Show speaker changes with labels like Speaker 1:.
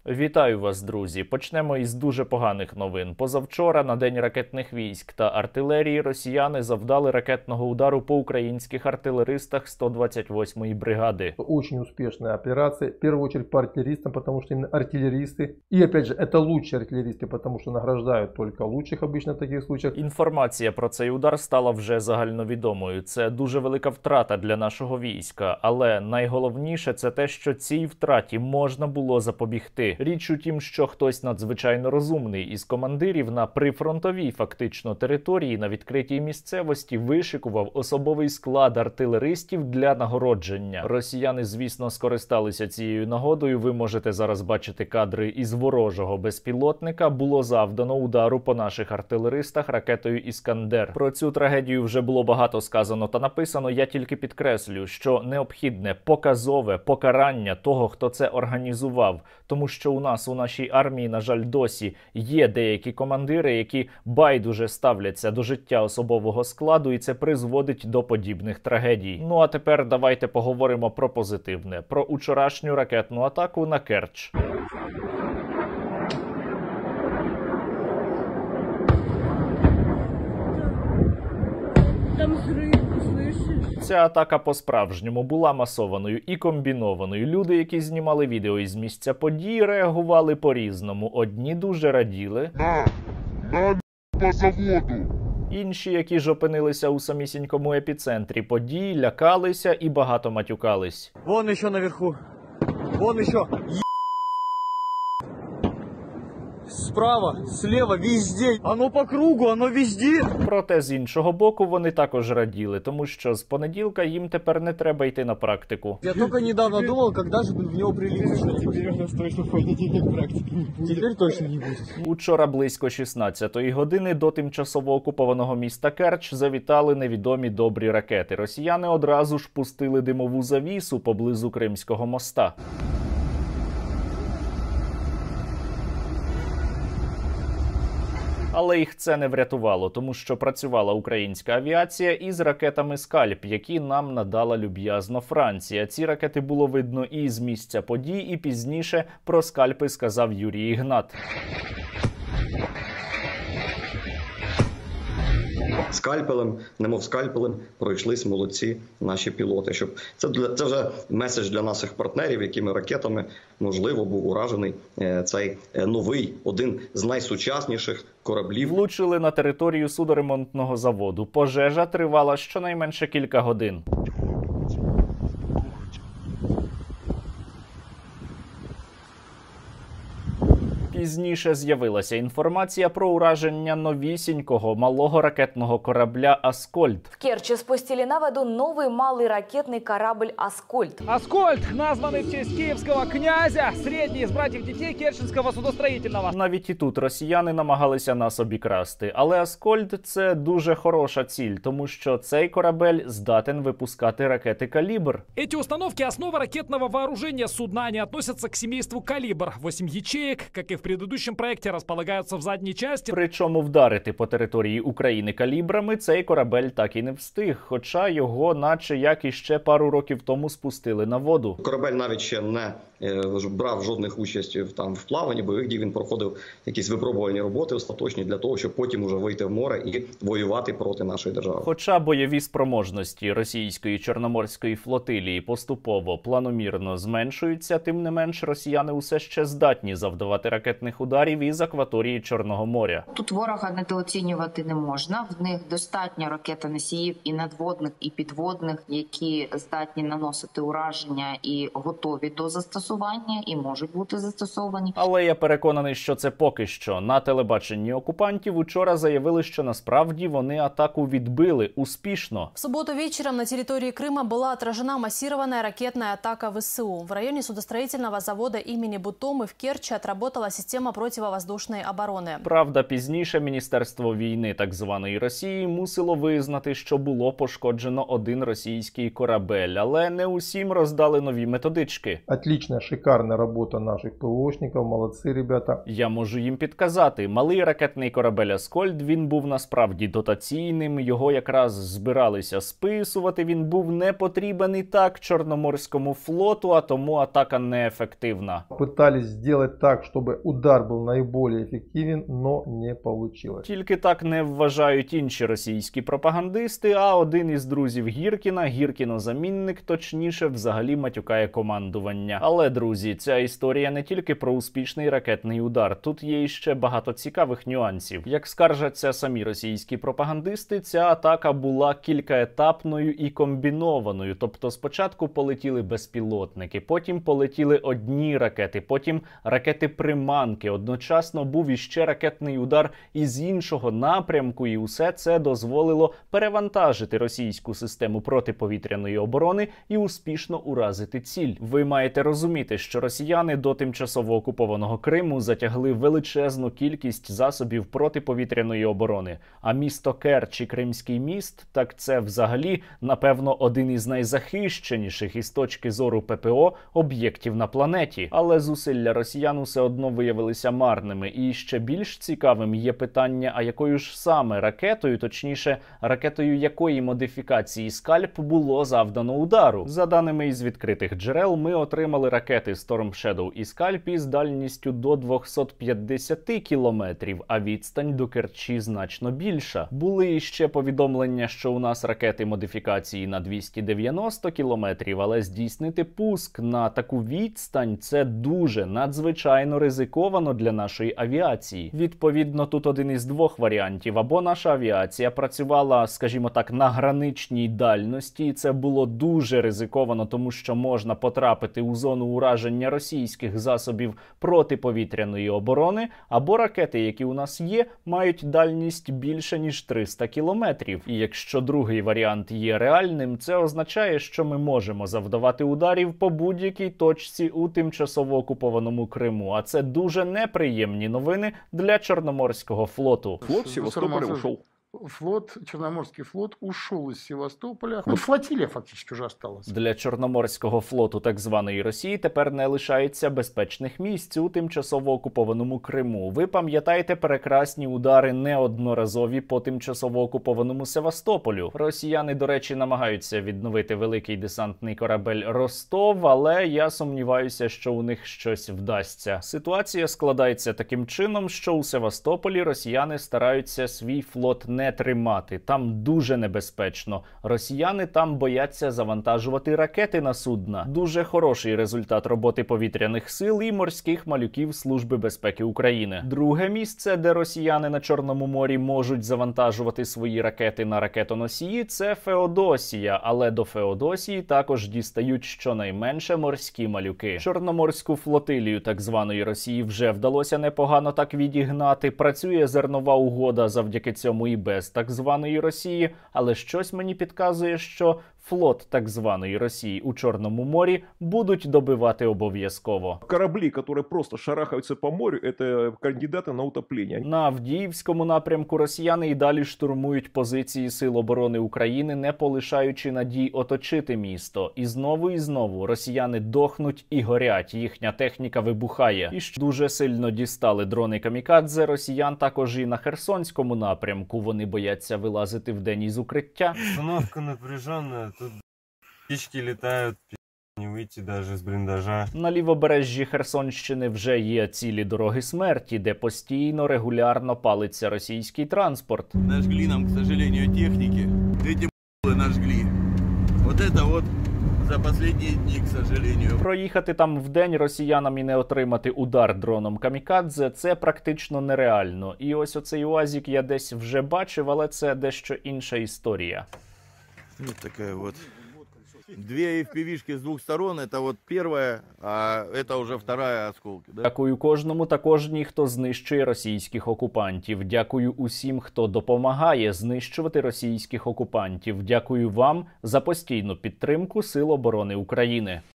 Speaker 1: Вітаю вас, друзі! Почнемо із дуже поганих новин. Позавчора, на День ракетних військ та артилерії, росіяни завдали ракетного удару по українських артилеристах 128-ї бригади.
Speaker 2: Очень успешная операция, в первую очередь по артиллеристам, потому что именно артиллеристы, и опять же, это лучшие артиллеристы, потому что награждают только лучших обычно в таких случаях.
Speaker 1: Інформація про цей удар стала вже загальновідомою. Це дуже велика втрата для нашого війська, але найголовніше це те, що цій втраті можна було запобігти. Річ у тім, що хтось надзвичайно розумний із командирів на прифронтовій фактично території на відкритій місцевості вишикував особовий склад артилеристів для нагородження. Росіяни, звісно, скористалися цією нагодою. Ви можете зараз бачити кадри із ворожого безпілотника. Було завдано удару по наших артилеристах ракетою «Іскандер». Про цю трагедію вже було багато сказано та написано. Я тільки підкреслю, що необхідне показове покарання того, хто це організував. Тому що у нас, у нашій армії, на жаль, досі є деякі командири, які байдуже ставляться до життя особового складу, і це призводить до подібних трагедій. Ну а тепер давайте поговоримо про позитивне, про учорашню ракетну атаку на Керч.
Speaker 3: Там взрыв, слышишь?
Speaker 1: Ця атака по-справжньому була масованою і комбінованою. Люди, які знімали відео із місця події, реагували по-різному. Одні дуже раділи.
Speaker 4: По заводу.
Speaker 1: Інші, які ж опинилися у самісінькому епіцентрі подій, лякалися і багато матюкались.
Speaker 5: Вон еще наверху. Вон еще. Справа, слева, везде. Оно по кругу, оно везде.
Speaker 1: Проте з іншого боку вони також раділи, тому що з понеділка їм тепер не треба йти на практику.
Speaker 5: Я только недавно думал, когда же в него прилетит.
Speaker 4: Теперь у нас точно в понедельник практики не будет.
Speaker 5: Теперь точно не будет.
Speaker 1: Учора близько 16-ї години до тимчасово окупованого міста Керч завітали невідомі добрі ракети. Росіяни одразу ж пустили димову завісу поблизу Кримського моста. Але їх це не врятувало, тому що працювала українська авіація із ракетами «Скальп», які нам надала люб'язно Франція. Ці ракети було видно і з місця подій, і пізніше про «Скальпи» сказав Юрій Ігнат.
Speaker 6: Скальпелем, немов скальпелем, пройшлись молодці наші пілоти. Щоб це вже меседж для наших партнерів, якими ракетами, можливо, був уражений цей новий, один з найсучасніших кораблів.
Speaker 1: Влучили на територію судоремонтного заводу. Пожежа тривала щонайменше кілька годин. Пізніше з'явилася інформація про ураження новісінького малого ракетного корабля «Аскольд».
Speaker 7: В Керчи спустили на воду новый малый ракетный корабль «Аскольд».
Speaker 8: «Аскольд», названный в честь киевского князя, средний из братьев-детей Керченского судостроительного.
Speaker 1: Навіть і тут росіяни намагалися нас обікрасти. Але «Аскольд» – це дуже хороша ціль, тому що цей корабель здатен випускати ракети «Калибр».
Speaker 8: Эти установки – основа ракетного вооружения судна. Они относятся к семейству «Калибр». 8 ячеек, как и в предыдущем проекте, располагаются в задней части.
Speaker 1: Причому вдарити по території України калібрами цей корабель так і не встиг, хоча його наче як іще пару років тому спустили на воду.
Speaker 6: Корабель навіть ще не брав жодних участів там в плаванні бойових дій, він проходив якісь випробувальні роботи остаточні для того, щоб потім уже вийти в море і воювати проти нашої держави.
Speaker 1: Хоча бойові спроможності російської Чорноморської флотилії поступово, планомірно зменшуються, тим не менш росіяни усе ще здатні завдавати ракетних ударів із акваторії Чорного моря.
Speaker 9: Тут ворога недооцінювати не можна. В них достатньо ракетоносіїв і надводних, і підводних, які здатні наносити ураження і готові до застосування, і можуть бути застосовані.
Speaker 1: Але я переконаний, що це поки що. На телебаченні окупантів учора заявили, що насправді вони атаку відбили успішно.
Speaker 10: В субботу вечером на территории Крыма была отражена массированная ракетная атака ВСУ. В районе судостроительного завода имени Бутомы в Керчи отработала система система противовоздушной обороны.
Speaker 1: Правда, пізніше Міністерство війни так званої Росії мусило визнати, що було пошкоджено один російський корабель, але не усім роздали нові методички.
Speaker 2: Отличная, шикарная работа наших ПВОшников, молодцы ребята.
Speaker 1: Я можу їм підказати. Малий ракетний корабель «Аскольд», він був насправді дотаційним, його якраз збиралися списувати, він був не потрібен і так Чорноморському флоту, а тому атака неефективна.
Speaker 2: Пытались сделать так, чтобы удар был наиболее эффективен, но не получилось.
Speaker 1: Тільки так не вважають інші російські пропагандисти, а один із друзів Гіркіна, Гіркіно-замінник, точніше, взагалі матюкає командування. Але, друзі, ця історія не тільки про успішний ракетний удар. Тут є іще багато цікавих нюансів. Як скаржаться самі російські пропагандисти, ця атака була кількаетапною і комбінованою. Тобто спочатку полетіли безпілотники, потім полетіли одні ракети, потім ракети-приманки. Одночасно був іще ракетний удар із іншого напрямку, і усе це дозволило перевантажити російську систему протиповітряної оборони і успішно уразити ціль. Ви маєте розуміти, що росіяни до тимчасово окупованого Криму затягли величезну кількість засобів протиповітряної оборони. А місто Керч і Кримський міст, так це взагалі, напевно, один із найзахищеніших із точки зору ППО об'єктів на планеті. Але зусилля росіян усе одно виявилися марними. І ще більш цікавим є питання, а якою ж саме ракетою, точніше, ракетою якої модифікації «Скальп» було завдано удару. За даними із відкритих джерел, ми отримали ракети Storm Shadow і «Скальп» із дальністю до 250 кілометрів, а відстань до Керчі значно більша. Були іще повідомлення, що у нас ракети модифікації на 290 кілометрів, але здійснити пуск на таку відстань – це дуже надзвичайно ризиковано для нашої авіації. Відповідно, тут один із двох варіантів. Або наша авіація працювала, скажімо так, на граничній дальності, і це було дуже ризиковано, тому що можна потрапити у зону ураження російських засобів протиповітряної оборони, або ракети, які у нас є, мають дальність більше, ніж 300 кілометрів. І якщо другий варіант є реальним, це означає, що ми можемо завдавати ударів по будь-якій точці у тимчасово окупованому Криму. А це дуже неприємні новини для Чорноморського флоту.
Speaker 11: Флот Севастополя ушел.
Speaker 4: Черноморский флот ушел из Севастополя. Вот флотилия фактически уже осталась.
Speaker 1: Для Чорноморського флоту так званої Росії тепер не лишається безпечних місць у тимчасово окупованому Криму. Ви пам'ятаєте прекрасні удари неодноразові по тимчасово окупованому Севастополю. Росіяни, до речі, намагаються відновити великий десантний корабель «Ростов», але я сумніваюся, що у них щось вдасться. Ситуація складається таким чином, що у Севастополі росіяни стараються свій флот не тримати. Там дуже небезпечно. Росіяни там бояться завантажувати ракети на судна. Дуже хороший результат роботи повітряних сил і морських малюків Служби безпеки України. Друге місце, де росіяни на Чорному морі можуть завантажувати свої ракети на ракетоносії, це Феодосія. Але до Феодосії також дістають щонайменше морські малюки. Чорноморську флотилію так званої Росії вже вдалося непогано так відігнати. Працює зернова угода завдяки цьому і без так званої Росії, але щось мені підказує, що флот так званої Росії у Чорному морі будуть добивати обов'язково.
Speaker 11: Корабли, які просто шарахаються по морю, це кандидати на утоплення.
Speaker 1: На Авдіївському напрямку росіяни і далі штурмують позиції Сил оборони України, не полишаючи надій оточити місто. І знову росіяни дохнуть і горять, їхня техніка вибухає. І що дуже сильно дістали дрони камікадзе росіян також і на Херсонському напрямку. Вони бояться вилазити вдень із укриття.
Speaker 12: Обстановка напряжена, тут птички літають, не вийти навіть з бліндажа.
Speaker 1: На лівобережжі Херсонщини вже є цілі дороги смерті, де постійно, регулярно палиться російський транспорт.
Speaker 13: Нажгли нам, к сожалению, техники. Эти нажгли. Вот это вот за последние дни, к сожалению.
Speaker 1: Проїхати там вдень росіянам і не отримати удар дроном камікадзе – це практично нереально. І ось оцей УАЗик я десь вже бачив, але це дещо інша історія.
Speaker 13: Вот такая вот. Две FPV-шки с двух сторон, это вот первая, а это уже вторая осколки. Да?
Speaker 1: Дякую кожному та кожній, хто знищує російських окупантів. Дякую усім, хто допомагає знищувати російських окупантів. Дякую вам за постійну підтримку Сил оборони України.